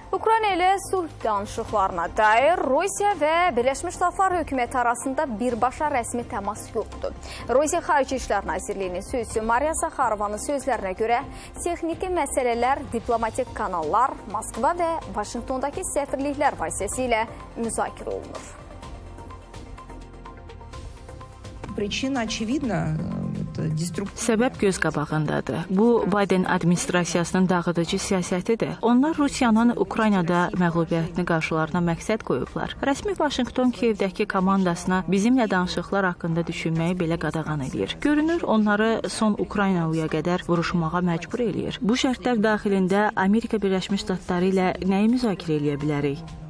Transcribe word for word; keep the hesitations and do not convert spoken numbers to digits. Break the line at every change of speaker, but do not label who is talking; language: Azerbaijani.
Ukrayna ilə sulh danışıqlarına dair Rusiya və Birləşmiş Ştatlar hökuməti arasında birbaşa rəsmi təmas yoxdur. Rusiya Xarici İşlər Nazirliyinin sözçüsü Mariya Zakharovanın sözlərinə görə texniki məsələlər diplomatik kanallar, Moskva və Vaşinqtondakı səfirliklər vasitəsilə müzakirə olunur.
Причина очевидна.
Səbəb göz qabağındadır. Bu, Biden administrasiyasının dağıdıcı siyasətidir. Onlar Rusiyanın Ukraynada məğlubiyyətini qarşılarına məqsəd qoyublar. Rəsmi Vaşinqton Kiyevdəki komandasına bizimlə danışıqlar haqqında düşünməyi belə qadağan edir. Görünür, onları son Ukraynalıya qədər vuruşmağa məcbur eləyir. Bu şərtlər daxilində Amerika Birləşmiş Ştatları ilə nəyi müzakirə eləyə bilərik?